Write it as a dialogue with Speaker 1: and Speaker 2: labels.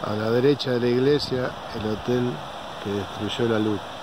Speaker 1: A la derecha de la iglesia, el hotel que destruyó la luz.